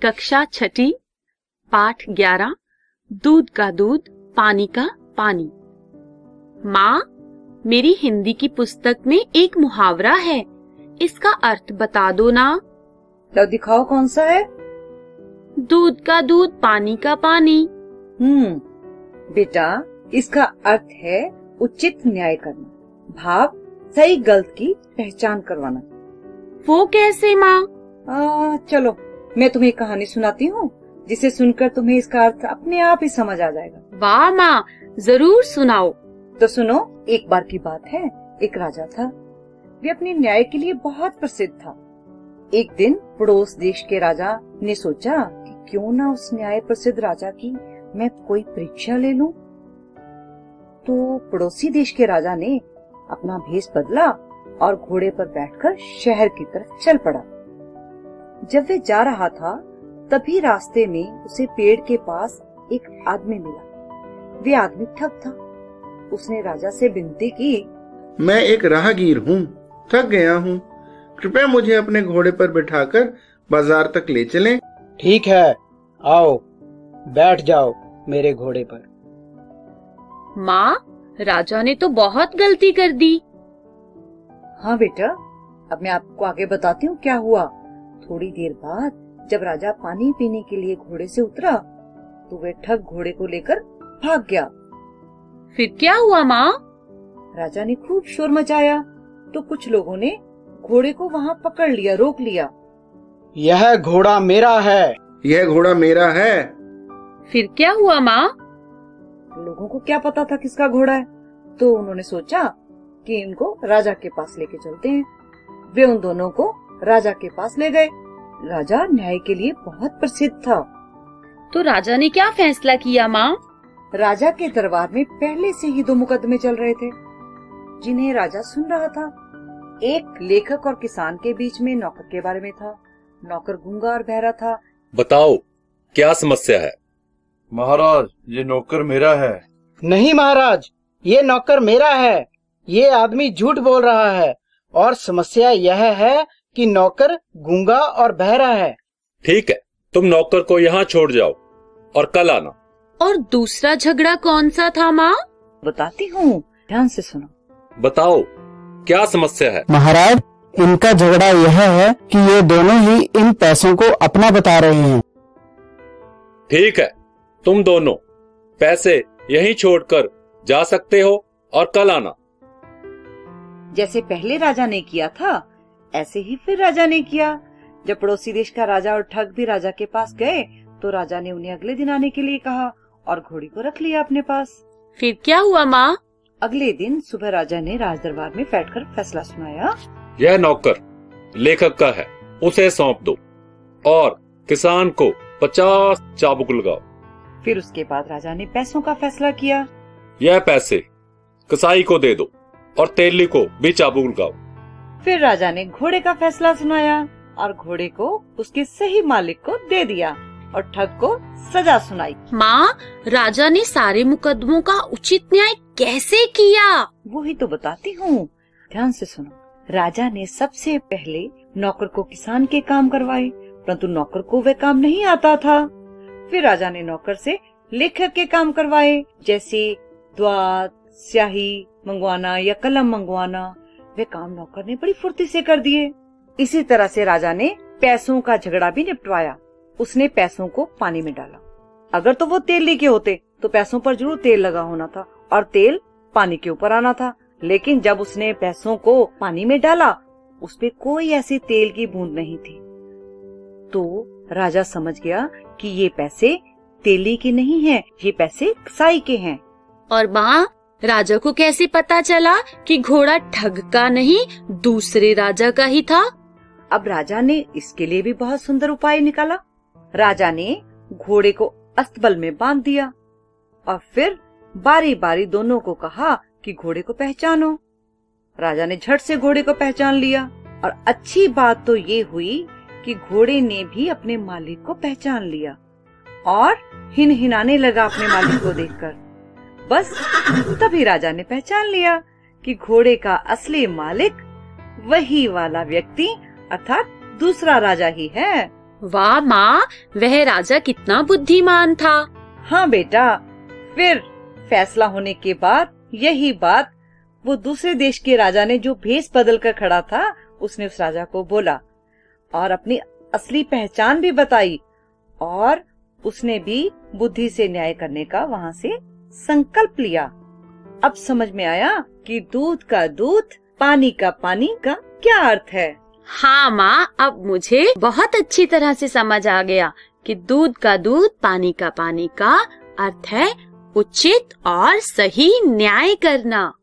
कक्षा छठी, पाठ 11, दूध का दूध, पानी का पानी। माँ, मेरी हिंदी की पुस्तक में एक मुहावरा है, इसका अर्थ बता दो ना। लो दिखाओ कौन सा है। दूध का दूध, पानी का पानी। बेटा, इसका अर्थ है उचित न्याय करना, भाव सही गलत की पहचान करवाना। वो कैसे माँ? चलो मैं तुम्हें एक कहानी सुनाती हूँ, जिसे सुनकर तुम्हें इसका अर्थ अपने आप ही समझ आ जाएगा। वाह माँ, जरूर सुनाओ। तो सुनो, एक बार की बात है, एक राजा था। वे अपने न्याय के लिए बहुत प्रसिद्ध था। एक दिन पड़ोस देश के राजा ने सोचा कि क्यों ना उस न्याय प्रसिद्ध राजा की मैं कोई परीक्षा ले लूं। तो पड़ोसी देश के राजा ने अपना भेष बदला और घोड़े पर बैठकर शहर की तरफ चल पड़ा। जब वे जा रहा था, तभी रास्ते में उसे पेड़ के पास एक आदमी मिला। वे आदमी ठग था। उसने राजा से विनती की, मैं एक राहगीर हूँ, थक गया हूँ, कृपया मुझे अपने घोड़े पर बिठाकर बाजार तक ले चलें। ठीक है, आओ बैठ जाओ मेरे घोड़े पर। माँ, राजा ने तो बहुत गलती कर दी। हाँ बेटा, अब मैं आपको आगे बताती हूँ क्या हुआ। थोड़ी देर बाद जब राजा पानी पीने के लिए घोड़े से उतरा, तो वे ठग घोड़े को लेकर भाग गया। फिर क्या हुआ माँ? राजा ने खूब शोर मचाया, तो कुछ लोगों ने घोड़े को वहाँ पकड़ लिया, रोक लिया। यह घोड़ा मेरा है। यह घोड़ा मेरा है। फिर क्या हुआ माँ? लोगों को क्या पता था किसका घोड़ा है, तो उन्होंने सोचा कि इनको राजा के पास लेके चलते हैं। वे उन दोनों को राजा के पास ले गए। राजा न्याय के लिए बहुत प्रसिद्ध था। तो राजा ने क्या फैसला किया माँ? राजा के दरबार में पहले से ही 2 मुकदमे चल रहे थे, जिन्हें राजा सुन रहा था। एक लेखक और किसान के बीच में नौकर के बारे में था। नौकर गूंगा और बहरा था। बताओ, क्या समस्या है? महाराज, ये नौकर मेरा है। नहीं महाराज, ये नौकर मेरा है। ये आदमी झूठ बोल रहा है और समस्या यह है कि नौकर गूंगा और बहरा है। ठीक है, तुम नौकर को यहाँ छोड़ जाओ और कल आना। और दूसरा झगड़ा कौन सा था माँ? बताती हूँ, ध्यान से सुनो। बताओ, क्या समस्या है? महाराज, इनका झगड़ा यह है कि ये दोनों ही इन पैसों को अपना बता रहे हैं। ठीक है, तुम दोनों पैसे यहीं छोड़कर जा सकते हो और कल आना। जैसे पहले राजा ने किया था, ऐसे ही फिर राजा ने किया। जब पड़ोसी देश का राजा और ठग भी राजा के पास गए, तो राजा ने उन्हें अगले दिन आने के लिए कहा और घोड़ी को रख लिया अपने पास। फिर क्या हुआ माँ? अगले दिन सुबह राजा ने राज दरबार में बैठकर फैसला सुनाया। यह नौकर लेखक का है, उसे सौंप दो और किसान को 50 चाबुक लगाओ। फिर उसके बाद राजा ने पैसों का फैसला किया। यह पैसे कसाई को दे दो और तेली को भी चाबुक लगाओ। फिर राजा ने घोड़े का फैसला सुनाया और घोड़े को उसके सही मालिक को दे दिया और ठग को सजा सुनाई। माँ, राजा ने सारे मुकदमों का उचित न्याय कैसे किया? वो ही तो बताती हूँ, ध्यान से सुनो। राजा ने सबसे पहले नौकर को किसान के काम करवाए, परंतु नौकर को वे काम नहीं आता था। फिर राजा ने नौकर से लेखक के काम करवाए, जैसे द्वात, स्याही मंगवाना या कलम मंगवाना। वे काम नौकर ने बड़ी फुर्ती से कर दिए। इसी तरह से राजा ने पैसों का झगड़ा भी निपटवाया। उसने पैसों को पानी में डाला। अगर तो वो तेल लेके होते तो पैसों पर जरूर तेल लगा होना था और तेल पानी के ऊपर आना था। लेकिन जब उसने पैसों को पानी में डाला, उस पे कोई ऐसी तेल की बूंद नहीं थी। तो राजा समझ गया कि ये पैसे तेली के नहीं हैं, ये पैसे कसाई के हैं। और माँ, राजा को कैसे पता चला कि घोड़ा ठग का नहीं, दूसरे राजा का ही था? अब राजा ने इसके लिए भी बहुत सुंदर उपाय निकाला। राजा ने घोड़े को अस्तबल में बांध दिया और फिर बारी बारी दोनों को कहा कि घोड़े को पहचानो। राजा ने झट से घोड़े को पहचान लिया और अच्छी बात तो ये हुई कि घोड़े ने भी अपने मालिक को पहचान लिया और हिनहिनाने लगा अपने मालिक को देखकर। बस तभी राजा ने पहचान लिया कि घोड़े का असली मालिक वही वाला व्यक्ति अर्थात दूसरा राजा ही है। वाह माँ, वह राजा कितना बुद्धिमान था। हाँ बेटा, फिर फैसला होने के बाद यही बात वो दूसरे देश के राजा ने जो भेष बदल कर खड़ा था, उसने उस राजा को बोला और अपनी असली पहचान भी बताई, और उसने भी बुद्धि से न्याय करने का वहां से संकल्प लिया। अब समझ में आया कि दूध का दूध, पानी का पानी का क्या अर्थ है। हाँ माँ, अब मुझे बहुत अच्छी तरह से समझ आ गया कि दूध का दूध, पानी का पानी का अर्थ है उचित और सही न्याय करना।